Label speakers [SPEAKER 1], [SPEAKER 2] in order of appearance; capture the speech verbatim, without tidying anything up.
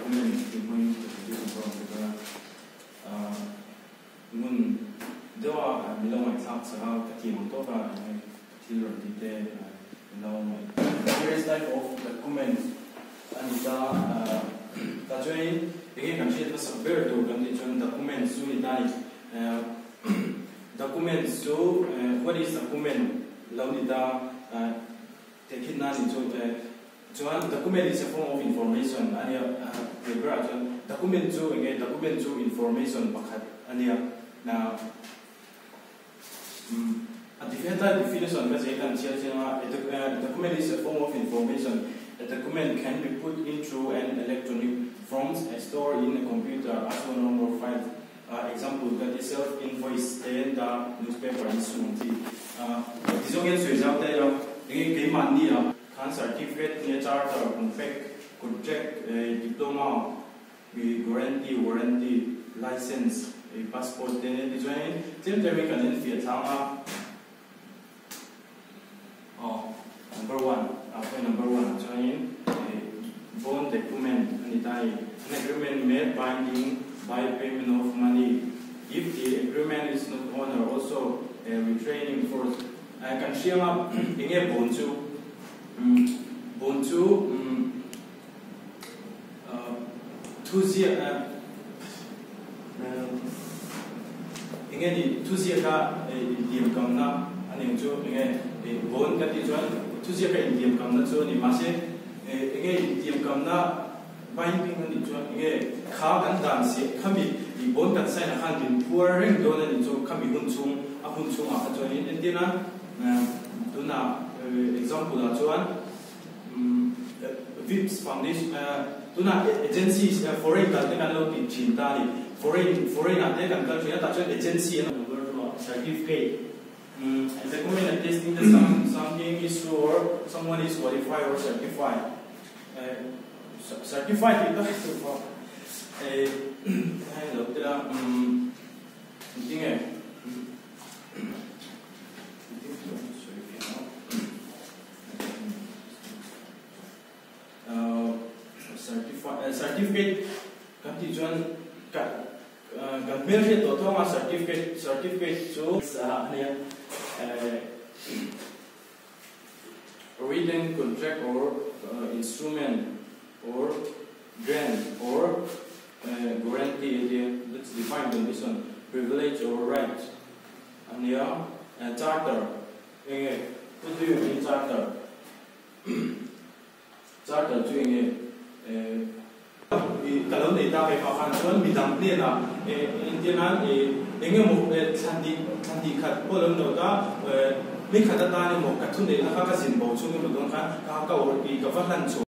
[SPEAKER 1] document thì mình chỉ dùng vào cái nguồn đó mình lâu ngày sau sẽ có cái tiền tốt và thì rồi thì để lâu ngày various type of documents anh ta ta chơi cái cái gì đó sắp về rồi cái gì chọn document số này đây document số what is document lâu này ta thì khi nào thì chọn chọn document is a form of information anh em paper chọn document số cái document số information bạc anh em now a different definition because you can see a document is a form of information. A document can be put into an electronic form and stored in a computer as a number file. Uh, example that is self invoice and the newspaper and so on. Uh, this again so is out there. Again, game money uh, can certificate, near charter, contract, contract, diploma, guarantee, warranty, license, passport. Then this one, same time we can fit some. Oh, number one. Point number one. So in bond document, an agreement made binding by payment of money. If the agreement is not honored, also a retraining force. I can share up in a bond to bond to two zero. In any two zero, the governor, and in two again, bond that is one. Two zero Indian come that so ni masih again Indian come na binding ni so again car dan dan si kami di bon kan saya nak handin pouring dona ni so kami huncung aku huncung apa so ni intinya tu na example lah cuan V I P S foundation tu na agency foreign kan dengan lo di cinta ni foreign foreign ada kan kan dia tak cuan agency certificate. Mm, and the document attesting that some, something is true or someone is qualified or certified. Uh, certified is so far. I looked it up. Um, uh, certified, uh, certificate, contingent, uh, conversion to a certificate, certificate to uh, Uh, written contract or uh, instrument or grant or uh, guarantee. Let's define condition, privilege or right. And yeah, uh, charter. Okay, what do you mean charter? Charter doing it. Kalau kita pakai kan bidang ni lah. Intinya ingin mau candi candi kat boleh nota. Ni kata tadi mau kat tu ni, nak kat sin bau, cuma tu kan, kau kau di kawasan